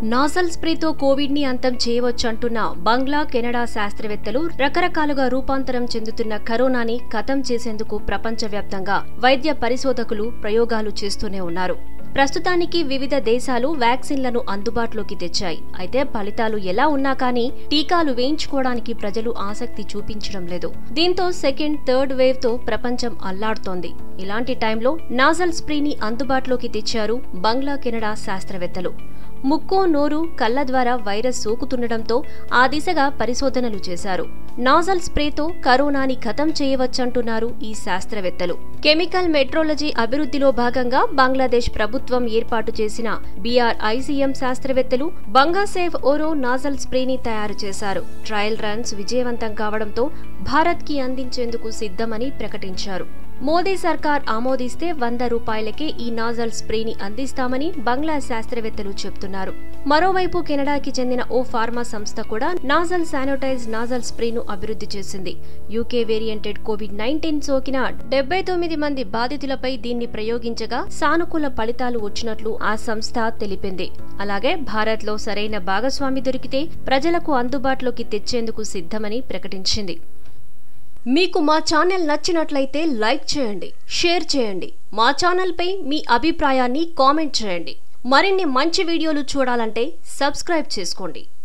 Nozzle స్ప్రేతో Covid ని అంతం చేయవచ్చంటున్న బంగ్లా Canada శాస్త్రవేత్తలు రకరకాలుగా రూపాంతరం చెందుతున్న కరోనాని ఖతం చేసేందుకు ప్రపంచవ్యాప్తంగా వైద్య పరిశోధకులు ప్రయోగాలు చేస్తూనే ఉన్నారు. ప్రస్తుతానికి వివిధ దేశాలు వ్యాక్సిన్లను అందుబాటులోకి తెచ్చాయి. అయితే ఫలితాలు ఎలా ఉన్నా కానీ టీకాలు వేయించుకోవడానికి ప్రజలు ఆసక్తి చూపించడం లేదు. దీంతో సెకండ్, థర్డ్ వేవ్ తో ప్రపంచం అల్లాడుతోంది. ఇలాంటి టైంలో నాజల్ స్ప్రేని అందుబాటులోకి తెచ్చారు బంగ్లా కెనడా శాస్త్రవేత్తలు. ముక్కు, నోరు, కళ్ల ద్వారా వైరస్ సోకుతుండటంతో ఆ దిశగా పరిశోధనలు చేశారు. నాజల్ స్ప్రేతో కరోనాని ఖతం చేయవచ్చంటున్నారు ఈ శాస్త్రవేత్తలు. కెమికల్ మెట్రాలజీ అభివృద్ధిలో భాగంగా బంగ్లాదేశ్ ప్రభుత్వం ఏర్పాటు చేసిన BRICM శాస్త్రవేత్తలు బంగాసేఫ్ ఓరో నాజల్ స్ప్రేని తయారు చేశారు. ట్రయల్ రన్స్ విజయవంతం కావడంతో భారత్ కి అందించేందుకు సిద్ధమని ప్రకటించారు. మోదీ సర్కార్ ఆమోదిస్తే 100 రూపాయలకే ఈ నాజల్ స్ప్రేని అందిస్తామని బంగ్లా శాస్త్రవేత్తలు చెబుతున్నారు. మరోవైపు కెనడాకి చెందిన ఓ ఫార్మా సంస్థ కూడా నాజల్ శానిటైజ్ నాజల్ స్ప్రేను అభివృద్ధి చేసింది. UK వేరియంటెడ్ COVID-19 సోకిన 79 మంది బాధితులపై దీన్ని ప్రయోగించగా సానుకూల ఫలితాలు వచ్చినట్లు ఆ సంస్థ తెలిపింది. అలాగే భారత్లో సరైన భాగస్వామి దొరికితే ప్రజలకు అందుబాటులోకి తెచ్చేందుకు సిద్ధమని ప్రకటించింది. మీకు మా ఛానల్ నచ్చినట్లయితే లైక్ చేయండి, షేర్ చేయండి. మా ఛానల్పై మీ అభిప్రాయాన్ని కామెంట్ చేయండి. మరిన్ని మంచి వీడియోలు చూడాలంటే సబ్స్క్రైబ్ చేసుకోండి.